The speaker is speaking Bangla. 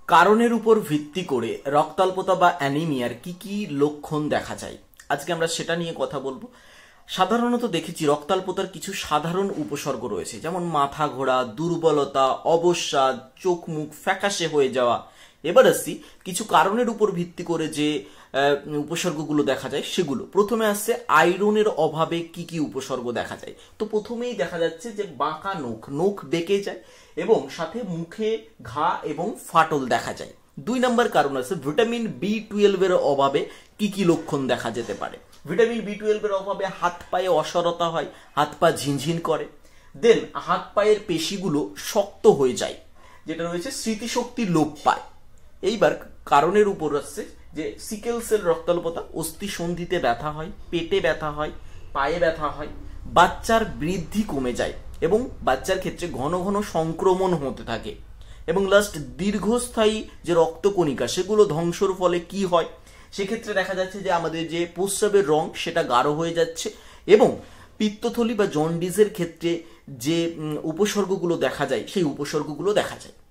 কারণের উপর ভিত্তি করে রক্তাল্পতা বা অ্যানিমিয়ার কি কি লক্ষণ দেখা যায়, আজকে আমরা সেটা নিয়ে কথা বলবো। সাধারণত দেখেছি রক্তাল্পতার কিছু সাধারণ উপসর্গ রয়েছে, যেমন মাথা ঘোরা, দুর্বলতা, অবসাদ, চোখ মুখ ফ্যাকাশে হয়ে যাওয়া। এবার আসছি কিছু কারণের উপর ভিত্তি করে যে উপসর্গগুলো দেখা যায় সেগুলো। প্রথমে আসছে আয়রনের অভাবে কি কি উপসর্গ দেখা যায়। তো প্রথমেই দেখা যাচ্ছে যে বাঁকা নখ, নখ বেঁকে যায় এবং সাথে মুখে ঘা এবং ফাটল দেখা যায়। 2 নম্বর কারণ আছে ভিটামিন B12 এর অভাবে কি কি লক্ষণ দেখা যেতে পারে। ভিটামিন B12 এর অভাবে হাত পায়ে অসাড়তা হয়, হাত পা ঝিনঝিন করে, দেন হাত পায়ের পেশিগুলো শক্ত হয়ে যায়, যেটা রয়েছে স্মৃতিশক্তি লোপ পায়। এইবার কারণের উপর আসছে যে সিকেল সেল রক্তাল্পতা, অস্থি সন্ধিতে ব্যথা হয়, পেটে ব্যথা হয়, পায়ে ব্যথা হয়, বাচ্চার বৃদ্ধি কমে যায় এবং বাচ্চার ক্ষেত্রে ঘন ঘন সংক্রমণ হতে থাকে, এবং লাস্ট দীর্ঘস্থায়ী যে রক্তকণিকা সেগুলো ধ্বংসর ফলে কি হয়, সেক্ষেত্রে দেখা যাচ্ছে যে আমাদের যে প্রস্রাবের রং সেটা গাঢ় হয়ে যাচ্ছে, এবং পিত্তথলি বা জন্ডিসের ক্ষেত্রে যে উপসর্গগুলো দেখা যায় সেই উপসর্গগুলো দেখা যায়।